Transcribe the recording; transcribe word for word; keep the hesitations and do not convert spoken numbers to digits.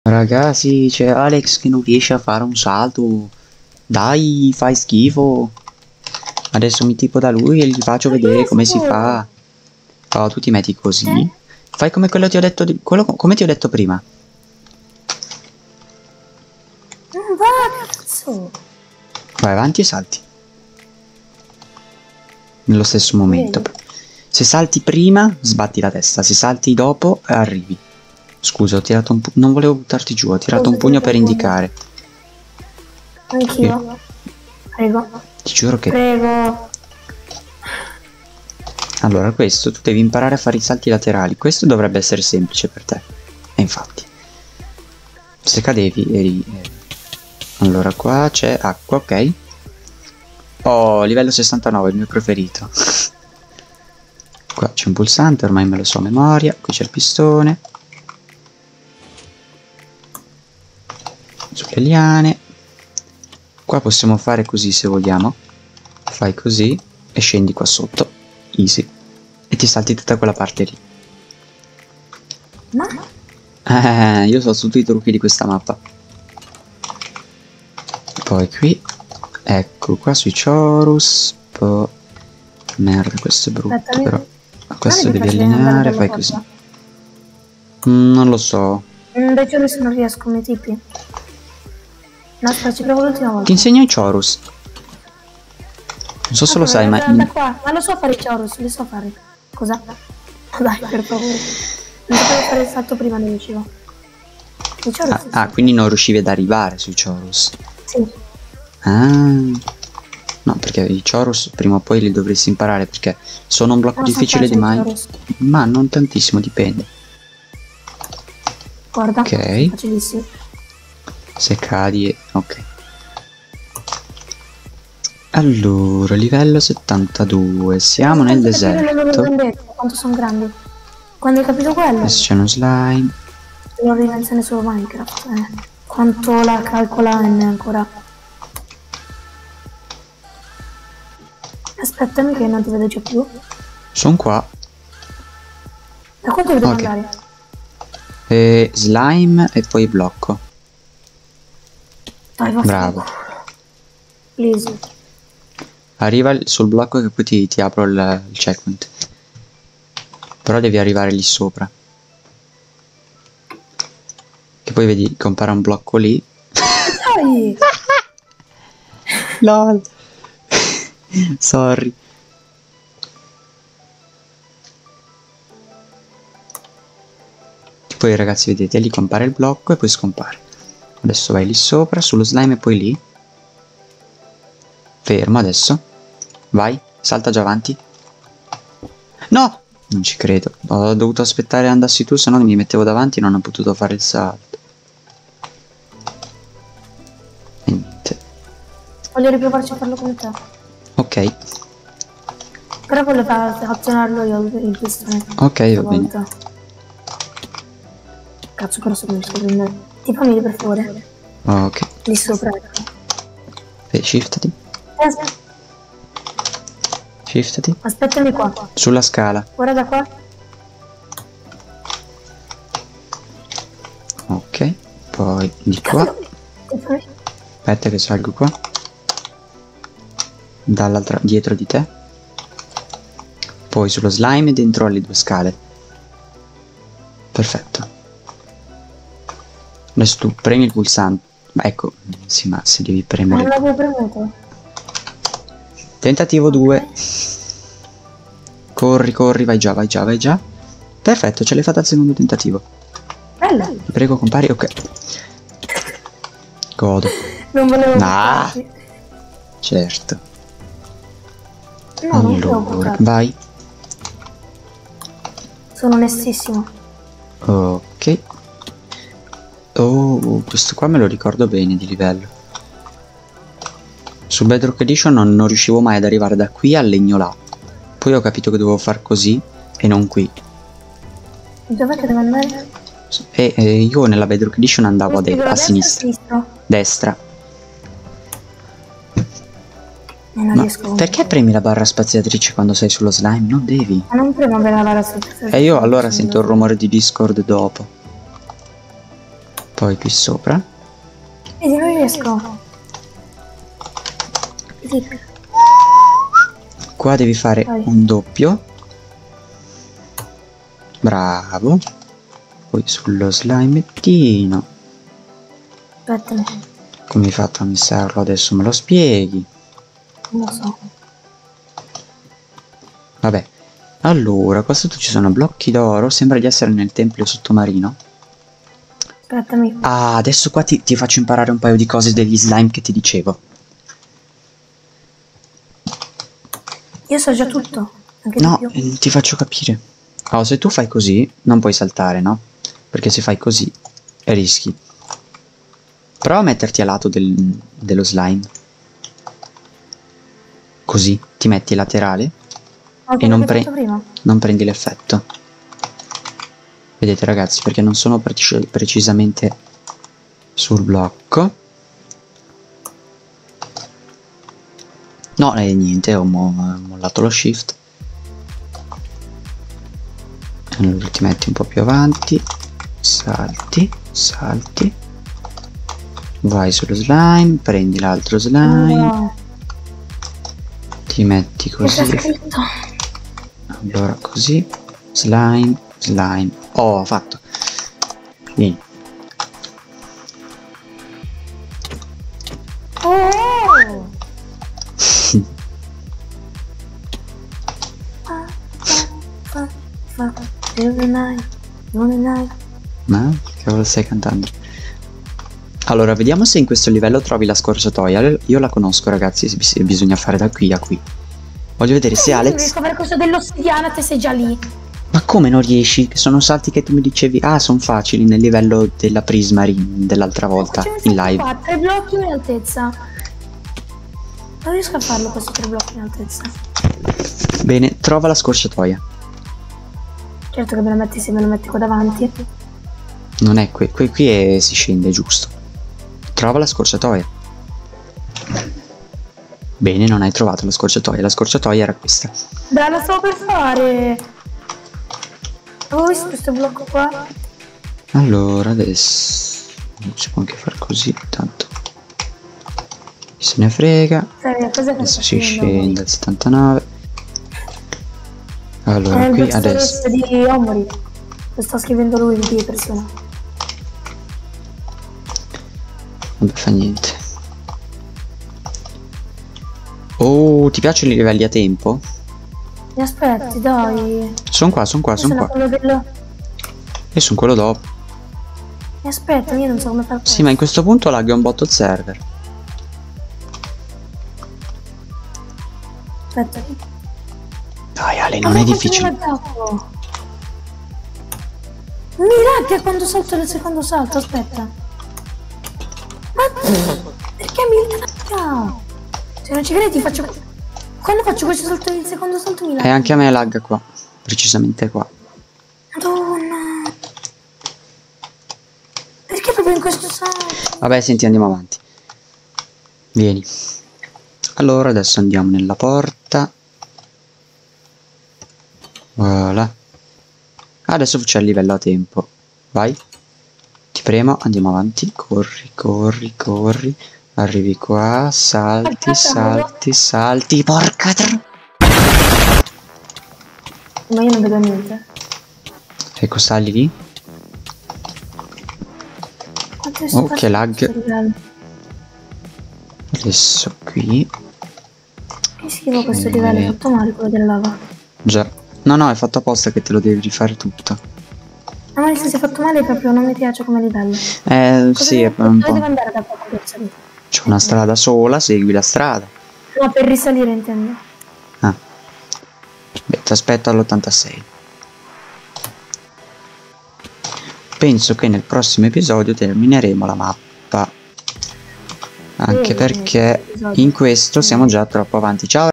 Ragazzi, c'è Alex che non riesce a fare un salto. Dai, fai schifo. Adesso mi tipo da lui e gli faccio vedere come si fa. Oh, tu ti metti così. Fai come quello ti ho detto di... quello come ti ho detto prima. Non va, cazzo. Vai avanti e salti. Nello stesso momento. Vedi. Se salti prima, sbatti la testa. Se salti dopo, arrivi. Scusa, ho tirato un pugno. Non volevo buttarti giù, ho tirato Scusa, un pugno ti per tirato un indicare. Anch'io. Prego. Ti giuro che... Prego. Allora, questo, tu devi imparare a fare i salti laterali. Questo dovrebbe essere semplice per te. E infatti. Se cadevi, eri... Allora, qua c'è acqua, ok. Oh, livello sessantanove, il mio preferito. Qua c'è un pulsante, ormai me lo so a memoria. Qui c'è il pistone. Sulle liane. Qua possiamo fare così se vogliamo. Fai così e scendi qua sotto. Easy. E ti salti tutta quella parte lì. Ma? Eh, io so tutti i trucchi di questa mappa. Poi qui. Ecco qua sui Chorus. Poi... Merda, questo è brutto. Aspetta, però. mi... Questo mi devi piace andare allineare. per Fai la così. porta. Mm, non lo so. Invece adesso non riesco come tipi. No, aspetta, ci provo l'ultima volta. Ti insegno i Chorus. Non so se lo sai, ma... Da, da qua. Ma lo so fare i Chorus, li so fare. Cosa? Dai, per favore. Non sapevo fare il salto prima, non riuscivo. I Chorus Ah, sì. ah, quindi non riuscivi ad arrivare sui Chorus. Sì. Ah. No, perché i Chorus prima o poi li dovresti imparare, perché sono un blocco Non so difficile di fare i mai. Chorus. Ma non tantissimo, dipende. Guarda, Ok. facilissimo. Se cadi e... ok. Allora, livello settantadue. Siamo nel Aspetta, capire le loro deserto. gambette, quanto sono grandi. Quando hai capito quello, Adesso c'è uno slime. non rinvenzione su Minecraft. Eh. Quanto la calcola N ancora. Aspettami che non ti vedo già più. Sono qua. Da quanto devo Ok. andare? E slime e poi blocco. Dai, va. Bravo. Please. Arriva il- sul blocco che poi ti, ti apro il, il checkpoint. Però devi arrivare lì sopra. Che poi vedi, compara un blocco lì. Dai! LOL. Sorry. Poi ragazzi vedete, lì compare il blocco e poi scompare. Adesso vai lì sopra, sullo slime e poi lì. Fermo adesso. Vai, salta già avanti. No! Non ci credo. Ho dovuto aspettare andassi tu, se no mi mettevo davanti e non ho potuto fare il salto. E niente. Voglio riprovarci a farlo con te. Ok, Però voglio far azionarlo io il pistone. ok, va bene. Stavolta. Cazzo, però se non riesco a prendere. Ti fammi per favore. Ok. Lì sopra. ecco. E shiftati. Eh, aspetta. Shiftati. Aspettami qua. Sulla scala. Guarda da qua. Ok. Poi di qua. Ti fammi- Aspetta che salgo qua. Dall'altra, dietro di te. Poi sullo slime e dentro alle due scale. Perfetto. Adesso tu premi il pulsante. Ma ecco, sì, ma se devi Non premere. l'avevo premuto. Tentativo due. Corri, corri, vai già, vai già, vai già. Perfetto, ce l'hai fatta al secondo tentativo. Bella. Ti prego, compari, ok. Godo. Non volevo Ah. buttarti. Certo. No, non volevo Allora, buttarti. vai. Sono onestissimo. Ok. Oh, questo qua me lo ricordo bene di livello. Su Bedrock Edition non, non riuscivo mai ad arrivare da qui al legno là. Poi ho capito che dovevo far così e non qui. Dov'è che devo andare? E eh, io nella Bedrock Edition andavo a, de- a sinistra. sinistra. Destra. Non Ma riesco. perché premi la barra spaziatrice quando sei sullo slime? Non devi. Ma non prima per la barra sotto. E io allora sento il rumore di Discord dopo. Poi qui sopra. Vedi, non riesco. Vedi. Qua devi fare Vai. un doppio. Bravo. Poi sullo slimettino. Aspetta, Come hai fatto a missarlo? Adesso me lo spieghi. non lo so. Vabbè. Allora, qua sotto ci sono blocchi d'oro. Sembra di essere nel tempio sottomarino. Aspettami. Ah, adesso qua ti, ti faccio imparare un paio di cose degli slime che ti dicevo. Io so già tutto. Anche No, di più. eh, ti faccio capire. Oh, se tu fai così, non puoi saltare, no? Perché se fai così, rischi. Prova a metterti a lato del, dello slime. Così, ti metti laterale Ah, e non, come pre ho fatto prima. non prendi l'effetto. Vedete ragazzi, perché non sono preci precisamente sul blocco. No, eh, niente, ho mo mollato lo shift. Allora ti metti un po' più avanti, salti, salti, vai sullo slime, prendi l'altro slime, No, ti metti che c'è così, scritto? allora così, slime, slime, oh, ho fatto, vieni, Oh! Fa, fa, fa, fa. Non hai, non hai. ma che cavolo stai cantando? Allora vediamo se in questo livello trovi la scorciatoia. Io la conosco ragazzi, se bisogna fare da qui a qui. Voglio vedere se Io Alex... riesco a fare questo dell'ossidiana, te sei già lì. Ma come non riesci? Che sono salti che tu mi dicevi. Ah, sono facili nel livello della Prismarine dell'altra volta in live. Qua, tre blocchi in altezza. Non riesco a farlo questi tre blocchi in altezza. Bene, trova la scorciatoia. Certo che me lo metti se me lo metti qua davanti. Non è qui, qui, qui è, si scende giusto. Trova la scorciatoia. Bene, non hai trovato la scorciatoia. La scorciatoia era questa. Dai, lo stavo per fare. Avevo visto questo blocco qua. Allora, adesso si può anche fare così, tanto chi se ne frega. Serio, cos'è che Adesso sto si scrivendo? scende al settantanove. Allora, È qui il adesso di Omori. Lo sta scrivendo lui di persona. vabbè, fa niente. Oh, ti piacciono i livelli a tempo? Mi aspetti, dai. Sono qua, sono qua, Io sono sono qua. quello del... E sono quello dopo. Mi aspetta, io non so come far Sì, ma in questo punto lagga un botto il server. Aspetta. Dai Ale, non è difficile. Mi lagga quando salto il secondo salto, aspetta. Ma perché mi lagga? Se non ci credi faccio... Quando faccio questo salto il secondo salto mi lagga. E anche a me lagga qua. Precisamente qua. Madonna. Perché proprio in questo salto? Vabbè, senti, andiamo avanti. Vieni. Allora, adesso andiamo nella porta. Voilà. Adesso c'è il livello a tempo. Vai. Ti premo, andiamo avanti. Corri, corri, corri. Arrivi qua, salti, salti, salti. Porca tro... Ma io non vedo niente. Ecco, sali lì. Oh, che lag. Adesso qui. Che schifo questo livello, è fatto male quello della lava. Già. No, no, è fatto apposta che te lo devi rifare tutto. No, ma se si è fatto male proprio non mi piace come livello. Eh, Cosa sì, è devo, un dove devo po'. andare da qua per salire? C'è una strada sola, segui la strada. No, per risalire intendo. Ah. Beh, ti aspetto all'ottantasei. Penso che nel prossimo episodio termineremo la mappa. Anche Sì, perché episodio. in questo siamo già troppo avanti. Ciao!